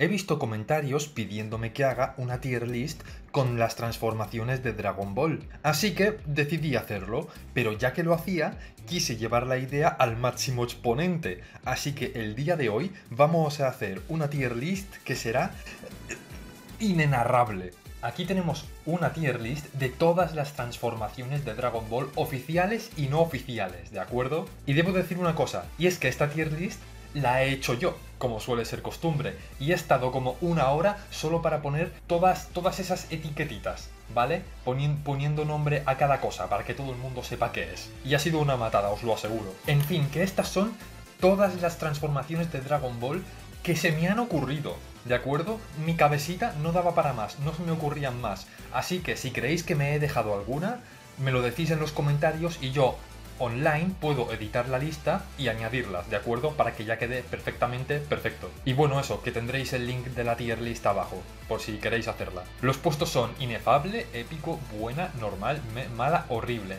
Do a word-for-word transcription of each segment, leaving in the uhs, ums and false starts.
He visto comentarios pidiéndome que haga una tier list con las transformaciones de Dragon Ball, así que decidí hacerlo, pero ya que lo hacía, quise llevar la idea al máximo exponente, así que el día de hoy vamos a hacer una tier list que será inenarrable. Aquí tenemos una tier list de todas las transformaciones de Dragon Ball oficiales y no oficiales, ¿de acuerdo? Y debo decir una cosa, y es que esta tier list la he hecho yo, como suele ser costumbre, y he estado como una hora solo para poner todas, todas esas etiquetitas, ¿vale? Poni- poniendo nombre a cada cosa, para que todo el mundo sepa qué es. Y ha sido una matada, os lo aseguro. En fin, que estas son todas las transformaciones de Dragon Ball que se me han ocurrido, ¿de acuerdo? Mi cabecita no daba para más, no se me ocurrían más. Así que si creéis que me he dejado alguna, me lo decís en los comentarios y yo online puedo editar la lista y añadirlas, ¿de acuerdo? Para que ya quede perfectamente perfecto. Y bueno, eso, que tendréis el link de la tier list abajo, por si queréis hacerla. Los puestos son inefable, épico, buena, normal, me- mala, horrible.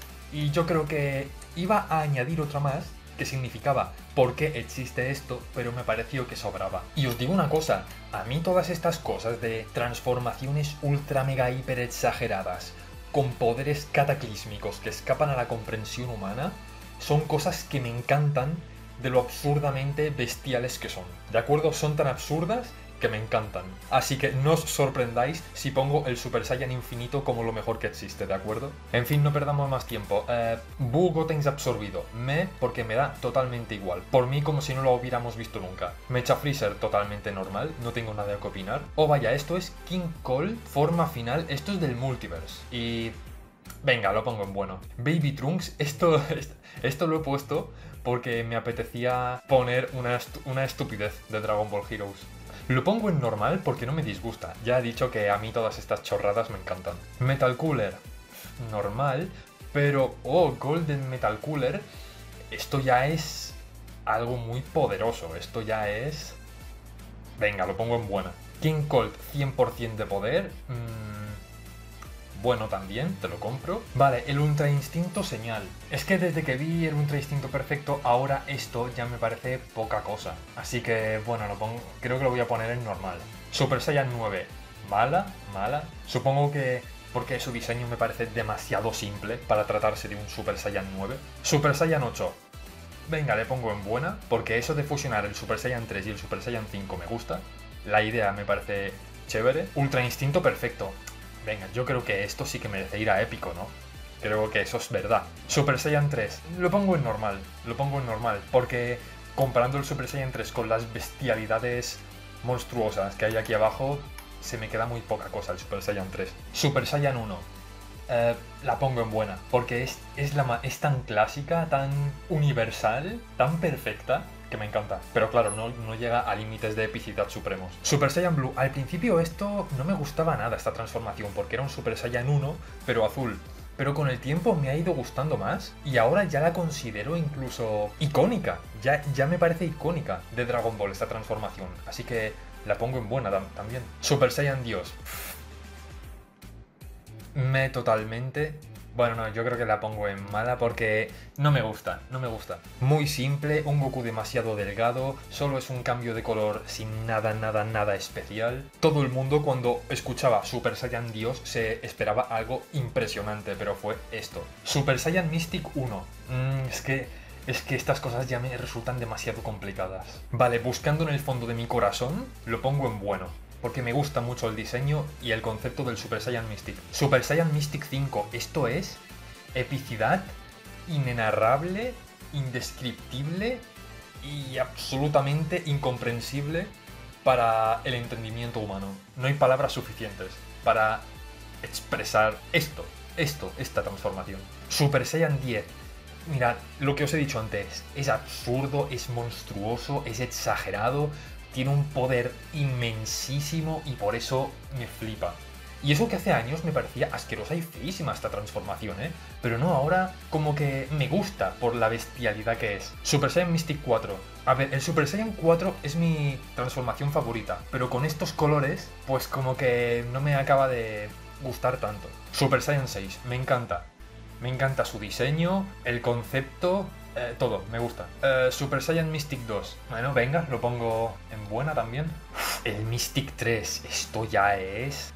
Y yo creo que iba a añadir otra más, que significaba por qué existe esto, pero me pareció que sobraba. Y os digo una cosa, a mí todas estas cosas de transformaciones ultra mega hiper exageradas, con poderes cataclísmicos que escapan a la comprensión humana, son cosas que me encantan de lo absurdamente bestiales que son. ¿De acuerdo? Son tan absurdas que me encantan. Así que no os sorprendáis si pongo el Super Saiyan infinito como lo mejor que existe, ¿de acuerdo? En fin, no perdamos más tiempo. Eh, Buu Gotenks absorbido. Me, porque me da totalmente igual. Por mí como si no lo hubiéramos visto nunca. Mecha Freezer totalmente normal, no tengo nada que opinar. Oh vaya, esto es King Cole, forma final. Esto es del Multiverse. Y... venga, lo pongo en bueno. Baby Trunks, esto, esto lo he puesto porque me apetecía poner una, estu una estupidez de Dragon Ball Heroes. Lo pongo en normal porque no me disgusta. Ya he dicho que a mí todas estas chorradas me encantan. Metal Cooler, normal, pero... oh, Golden Metal Cooler, esto ya es algo muy poderoso. Esto ya es... venga, lo pongo en buena. King Colt, cien por cien de poder. Mmm... bueno también, te lo compro. Vale, el Ultra Instinto señal. Es que desde que vi el Ultra Instinto perfecto, ahora esto ya me parece poca cosa. Así que, bueno, lo pongo, creo que lo voy a poner en normal. Super Saiyan nueve. Mala, mala. Supongo que porque su diseño me parece demasiado simple para tratarse de un Super Saiyan nueve. Super Saiyan ocho. Venga, le pongo en buena, porque eso de fusionar el Super Saiyan tres y el Super Saiyan cinco me gusta. La idea me parece chévere. Ultra Instinto perfecto. Venga, yo creo que esto sí que merece ir a épico, ¿no? Creo que eso es verdad. Super Saiyan tres. Lo pongo en normal. Lo pongo en normal. Porque comparando el Super Saiyan tres con las bestialidades monstruosas que hay aquí abajo, se me queda muy poca cosa el Super Saiyan tres. Super Saiyan uno. Eh, la pongo en buena. Porque es, es, la, es tan clásica, tan universal, tan perfecta, que me encanta. Pero claro, no, no llega a límites de epicidad supremos. Super Saiyan Blue. Al principio esto no me gustaba nada, esta transformación, porque era un Super Saiyan uno, pero azul. Pero con el tiempo me ha ido gustando más y ahora ya la considero incluso icónica. Ya, ya me parece icónica de Dragon Ball esta transformación. Así que la pongo en buena tam también. Super Saiyan Dios. Me totalmente... bueno, no, yo creo que la pongo en mala porque no me gusta, no me gusta. Muy simple, un Goku demasiado delgado, solo es un cambio de color sin nada, nada, nada especial. Todo el mundo cuando escuchaba Super Saiyan Dios se esperaba algo impresionante, pero fue esto. Super Saiyan Mystic uno. Mm, es que... es que estas cosas ya me resultan demasiado complicadas. Vale, buscando en el fondo de mi corazón, lo pongo en bueno. Porque me gusta mucho el diseño y el concepto del Super Saiyan Mystic. Super Saiyan Mystic cinco, esto es epicidad inenarrable, indescriptible y absolutamente incomprensible para el entendimiento humano. No hay palabras suficientes para expresar esto, esto, esta transformación. Super Saiyan diez. Mirad, lo que os he dicho antes, es absurdo, es monstruoso, es exagerado, tiene un poder inmensísimo y por eso me flipa. Y eso que hace años me parecía asquerosa y feísima esta transformación, ¿eh? Pero no, ahora como que me gusta por la bestialidad que es. Super Saiyan Mystic cuatro. A ver, el Super Saiyan cuatro es mi transformación favorita, pero con estos colores, pues como que no me acaba de gustar tanto. Super Saiyan seis, me encanta. Me encanta su diseño, el concepto, Eh, todo, me gusta. Eh, Super Saiyan Mystic dos. Bueno, venga, lo pongo en buena también. El Mystic tres, esto ya es...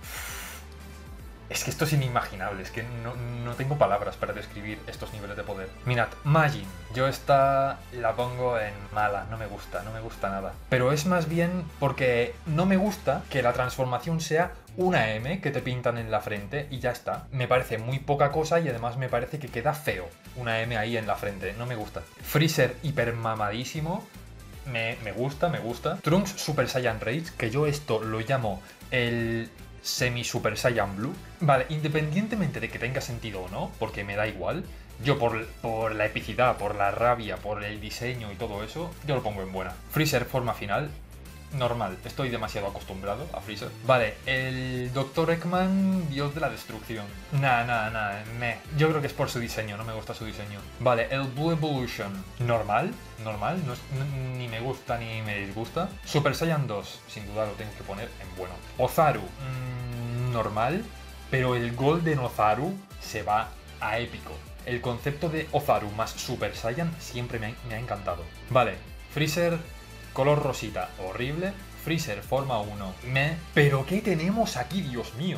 Es que esto es inimaginable, es que no, no tengo palabras para describir estos niveles de poder. Mirad, Majin, yo esta la pongo en mala, no me gusta, no me gusta nada. Pero es más bien porque no me gusta que la transformación sea una M que te pintan en la frente y ya está. Me parece muy poca cosa y además me parece que queda feo una M ahí en la frente, no me gusta. Freezer hiper mamadísimo, me, me gusta, me gusta. Trunks Super Saiyan Rage, que yo esto lo llamo el... Semi Super Saiyan Blue. Vale, independientemente de que tenga sentido o no, porque me da igual, yo por, por la epicidad, por la rabia, por el diseño y todo eso, yo lo pongo en buena. Freezer forma final, normal, estoy demasiado acostumbrado a Freezer. Vale, el doctor Eggman, dios de la destrucción. Nah, nah, nah, me. Yo creo que es por su diseño, no me gusta su diseño. Vale, el Blue Evolution, normal, normal, no es, ni me gusta ni me disgusta. Super Saiyan dos, sin duda lo tengo que poner en bueno. Ozaru, mmm, normal, pero el Golden Ozaru se va a épico. El concepto de Ozaru más Super Saiyan siempre me ha, me ha encantado. Vale, Freezer... Color rosita, horrible. Freezer, forma uno, me... ¿Pero qué tenemos aquí, Dios mío?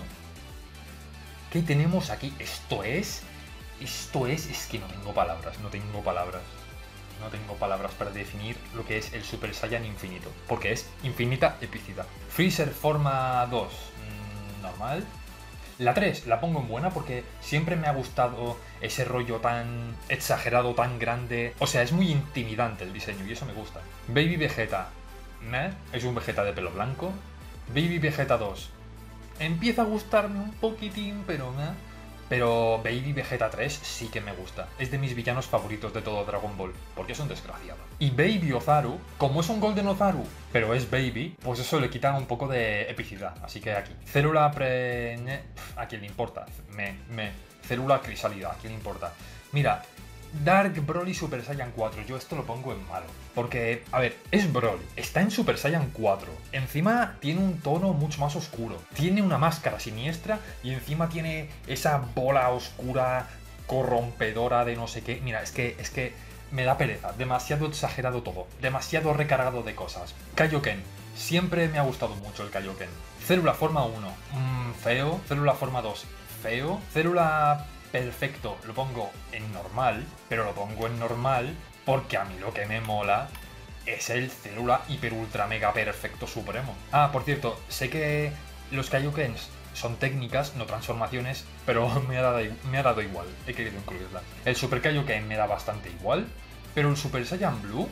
¿Qué tenemos aquí? Esto es... Esto es... Es que no tengo palabras, no tengo palabras. No tengo palabras para definir lo que es el Super Saiyan infinito. Porque es infinita epicidad. Freezer, forma dos, mmm, normal. La tres la pongo en buena porque siempre me ha gustado ese rollo tan exagerado, tan grande. O sea, es muy intimidante el diseño y eso me gusta. Baby Vegeta, meh, es un Vegeta de pelo blanco. Baby Vegeta dos, empieza a gustarme un poquitín, pero meh. Pero Baby Vegeta tres sí que me gusta. Es de mis villanos favoritos de todo Dragon Ball, porque es un desgraciado. Y Baby Ozaru, como es un Golden Ozaru, pero es Baby, pues eso le quita un poco de epicidad. Así que aquí. Célula pre... ¿A quién le importa? Me, me. Célula crisálida, ¿a quién le importa? Mira, Dark Broly Super Saiyan cuatro, yo esto lo pongo en malo. Porque, a ver, es Broly, está en Super Saiyan cuatro. Encima tiene un tono mucho más oscuro. Tiene una máscara siniestra y encima tiene esa bola oscura corrompedora de no sé qué. Mira, es que, es que me da pereza. Demasiado exagerado todo. Demasiado recargado de cosas. Kaioken. Siempre me ha gustado mucho el Kaioken. Célula forma uno, mmm, feo. Célula forma dos, feo. Célula... perfecto, lo pongo en normal, pero lo pongo en normal porque a mí lo que me mola es el Célula Hiper Ultra Mega Perfecto Supremo. Ah, por cierto, sé que los Kaiokens son técnicas, no transformaciones, pero me ha dado, me ha dado igual, he querido incluirla. El Super Kaioken me da bastante igual, pero el Super Saiyan Blue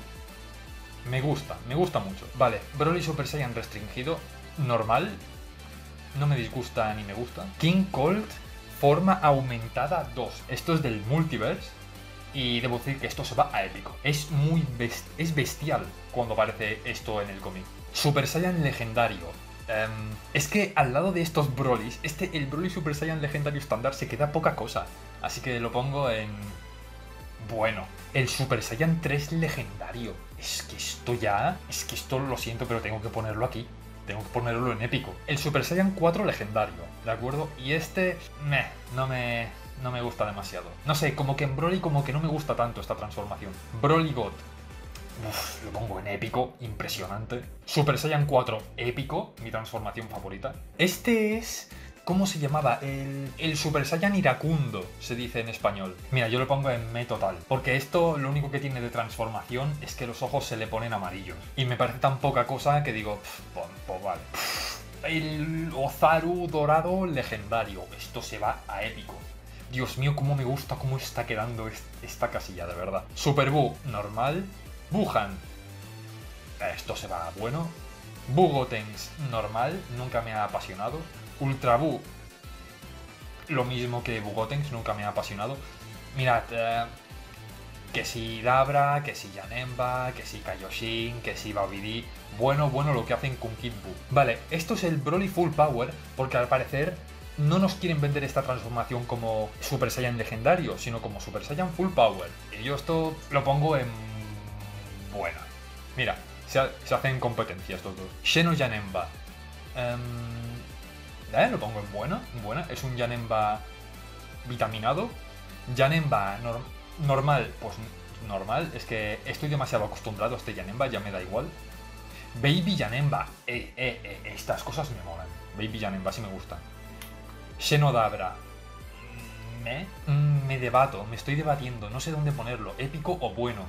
me gusta, me gusta mucho. Vale, Broly Super Saiyan restringido, normal, no me disgusta ni me gusta. King Colt forma aumentada dos. Esto es del Multiverse y debo decir que esto se va a épico. Es muy best es bestial cuando aparece esto en el cómic. Super Saiyan legendario. Um, es que al lado de estos Brolys, este, el Broly Super Saiyan legendario estándar se queda poca cosa. Así que lo pongo en... bueno. El Super Saiyan tres legendario. Es que esto ya... Es que esto lo siento, pero tengo que ponerlo aquí. Tengo que ponerlo en épico. El Super Saiyan cuatro legendario, ¿de acuerdo? Y este, meh, no me, no me gusta demasiado. No sé, como que en Broly como que no me gusta tanto esta transformación. Broly God, uf, lo pongo en épico, impresionante. Super Saiyan cuatro, épico, mi transformación favorita. Este es... ¿cómo se llamaba? El, el Super Saiyan iracundo, se dice en español. Mira, yo lo pongo en me total, porque esto lo único que tiene de transformación es que los ojos se le ponen amarillos. Y me parece tan poca cosa que digo, pues, pues vale. El Ozaru dorado legendario, esto se va a épico. Dios mío, cómo me gusta cómo está quedando esta casilla, de verdad. Super Buu, normal. Wuhan, esto se va a bueno. Buu Gotenks, normal, nunca me ha apasionado. Ultra Buu, lo mismo que Buu Gotenks, nunca me ha apasionado. Mirad, eh, que si Dabra, que si Janemba, que si Kaioshin, que si Babidi. Bueno, bueno lo que hacen con Kid Buu. Vale, esto es el Broly Full Power, porque al parecer no nos quieren vender esta transformación como Super Saiyan legendario, sino como Super Saiyan Full Power. Y yo esto lo pongo en... bueno. Mira, se, ha, se hacen competencia estos dos. Sheno Janemba. Um, ¿Eh? Lo pongo en buena, en buena. Es un Janemba vitaminado. Janemba nor normal, pues normal. Es que estoy demasiado acostumbrado a este Janemba, ya me da igual. Baby Janemba. Eh, eh, eh, estas cosas me molan. Baby Janemba sí me gustan. Xenodabra. ¿Me? Mm, me debato, me estoy debatiendo. No sé dónde ponerlo. ¿Épico o bueno?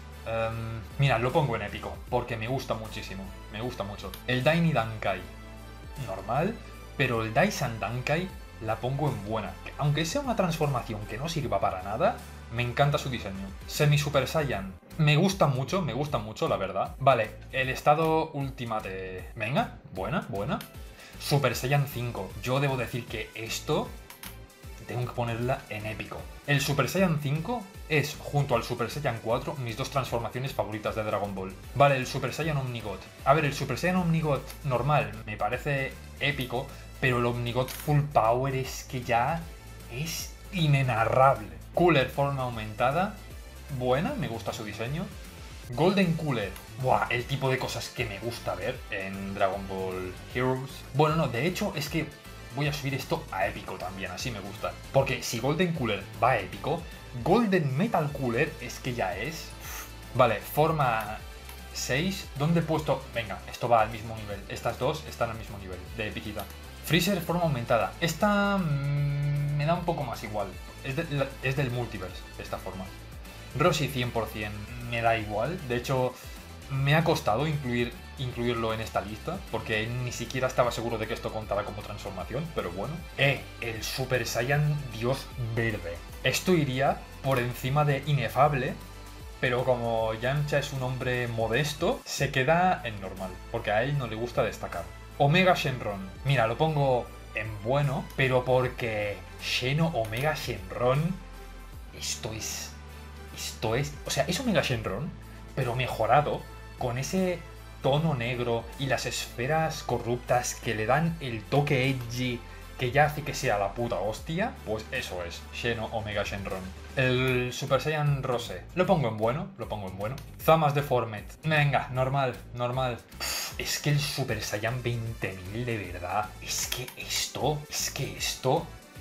Um, mira, lo pongo en épico, porque me gusta muchísimo. Me gusta mucho. El Daini Dankai. Normal. Pero el Daisan Dankai la pongo en buena. Aunque sea una transformación que no sirva para nada, me encanta su diseño. Semi Super Saiyan. Me gusta mucho, me gusta mucho, la verdad. Vale, el estado Ultimate. Venga, buena, buena. Super Saiyan cinco. Yo debo decir que esto tengo que ponerla en épico. El Super Saiyan cinco es, junto al Super Saiyan cuatro, mis dos transformaciones favoritas de Dragon Ball. Vale, el Super Saiyan Omnigot. A ver, el Super Saiyan Omnigot normal me parece épico, pero el Omnigot Full Power es que ya es inenarrable. Cooler forma aumentada. Buena, me gusta su diseño. Golden Cooler. Buah, el tipo de cosas que me gusta ver en Dragon Ball Heroes. Bueno, no, de hecho es que voy a subir esto a épico también, así me gusta. Porque si Golden Cooler va a épico, Golden Metal Cooler es que ya es... Vale, forma seis. ¿Dónde he puesto? Venga, esto va al mismo nivel. Estas dos están al mismo nivel de epicidad. Freezer forma aumentada. Esta mmm, me da un poco más igual. Es, de, es del multiverse, esta forma. Roshi cien por cien me da igual. De hecho, me ha costado incluir, incluirlo en esta lista, porque ni siquiera estaba seguro de que esto contara como transformación, pero bueno. Eh, el Super Saiyan Dios Verde. Esto iría por encima de Inefable, pero como Yamcha es un hombre modesto, se queda en normal, porque a él no le gusta destacar. Omega Shenron. Mira, lo pongo en bueno, pero porque Xeno Omega Shenron, esto es... Esto es... O sea, es Omega Shenron, pero mejorado, con ese tono negro y las esferas corruptas que le dan el toque edgy que ya hace que sea la puta hostia. Pues eso es, Xeno Omega Shenron. El Super Saiyan Rose, lo pongo en bueno, lo pongo en bueno. Zamas Deformed, venga, normal, normal. Pff, es que el Super Saiyan veinte mil de verdad, es que esto, es que esto...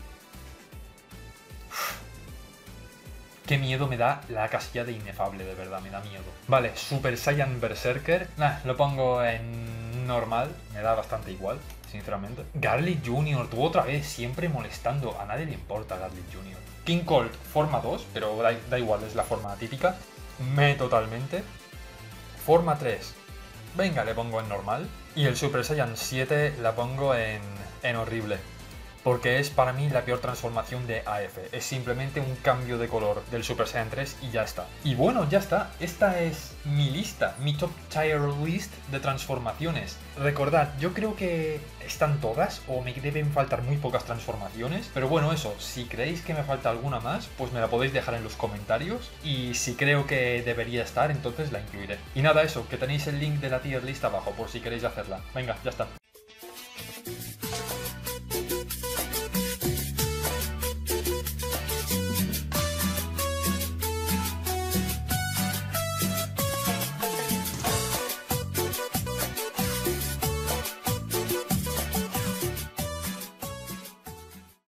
Qué miedo me da la casilla de Inefable, de verdad, me da miedo. Vale, Super Saiyan Berserker. Nah, lo pongo en normal, me da bastante igual, sinceramente. Garlic junior, tú otra vez, siempre molestando. A nadie le importa Garlic junior King Colt, forma dos, pero da, da igual, es la forma típica. Me totalmente. Forma tres. Venga, le pongo en normal. Y el Super Saiyan siete la pongo en, en horrible. Porque es para mí la peor transformación de A F. Es simplemente un cambio de color del Super Saiyan tres y ya está. Y bueno, ya está. Esta es mi lista, mi top tier list de transformaciones. Recordad, yo creo que están todas o me deben faltar muy pocas transformaciones. Pero bueno, eso, si creéis que me falta alguna más, pues me la podéis dejar en los comentarios. Y si creo que debería estar, entonces la incluiré. Y nada, eso, que tenéis el link de la tier list abajo por si queréis hacerla. Venga, ya está.